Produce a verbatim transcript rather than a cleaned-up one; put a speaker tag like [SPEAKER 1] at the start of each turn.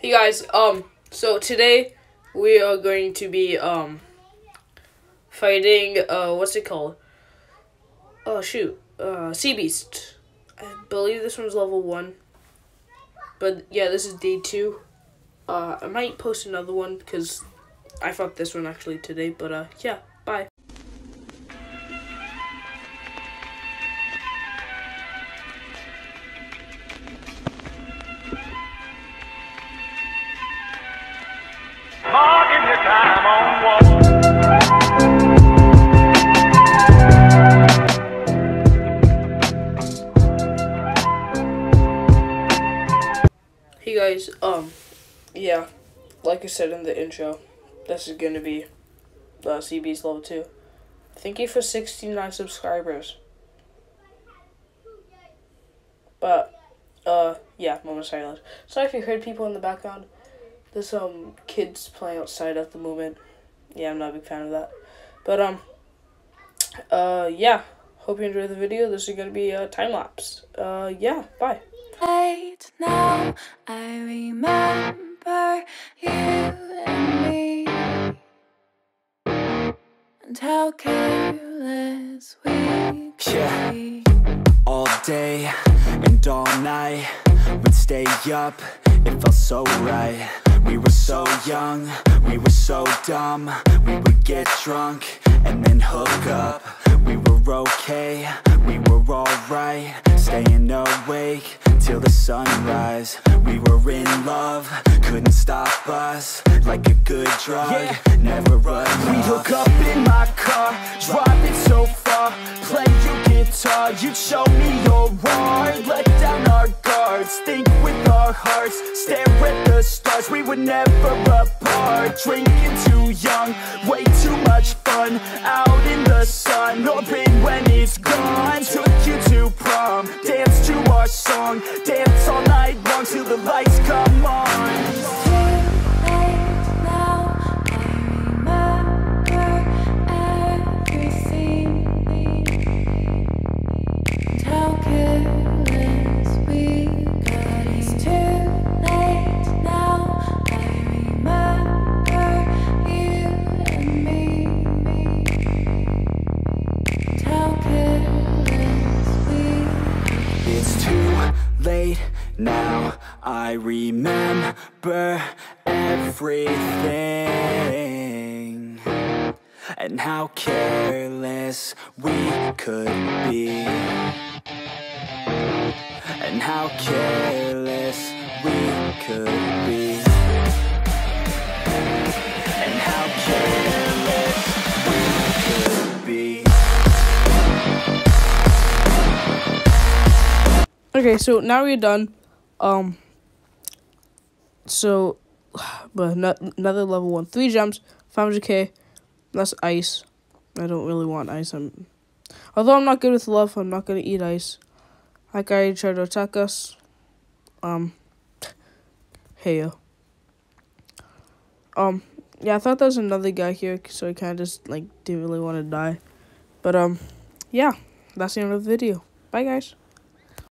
[SPEAKER 1] Hey guys, um, so today we are going to be, um, fighting, uh, what's it called? Oh, shoot, uh, Sea Beast. I believe this one's level one. But, yeah, this is day two. Uh, I might post another one, because I fucked this one actually today, but, uh, yeah, bye.
[SPEAKER 2] Marking your time on wall.
[SPEAKER 1] Hey guys, um, yeah, like I said in the intro, this is gonna be uh, C B's level two. Thank you for sixty-nine subscribers. But, uh, yeah, moment of silence. Sorry if you heard people in the background. There's um kids playing outside at the moment. Yeah, I'm not a big fan of that. But um uh yeah. Hope you enjoyed the video. This is gonna be a time lapse. Uh yeah, bye.
[SPEAKER 3] Right now I remember you and me, and how careless we could
[SPEAKER 4] Yeah.
[SPEAKER 3] be.
[SPEAKER 4] All day and all night, we'd stay up, it felt so right. We were so young, we were so dumb. We would get drunk and then hook up. We were okay, we were alright, staying awake till the sunrise. We were in love, couldn't stop us, like a good drug, yeah. Never enough. We'd hook up in my car, driving so far, play your guitar, you'd show me your art, let down our guards, think with our hearts, stare at the stars. We were never apart, drinking too young, way too much fun, out in the sun, hoping when it's gone. Took you to prom, dance to our song, dance all night long till the lights come on.
[SPEAKER 3] It's too late now, I remember everything, and how careless we got. It's too late now, I remember you and me, and how careless we got.
[SPEAKER 4] It's too late now, I remember everything, and how careless we could be, and how careless we could be, and how careless we could be.
[SPEAKER 1] Okay, so now we're done. Um so but not, another level one. Three gems, five hundred K. That's ice. I don't really want ice. I'm although I'm not good with love, I'm not gonna eat ice. That guy tried to attack us. Um hey yo. Um yeah, I thought there was another guy here, so I kinda just like didn't really want to die. But um yeah, that's the end of the video. Bye guys.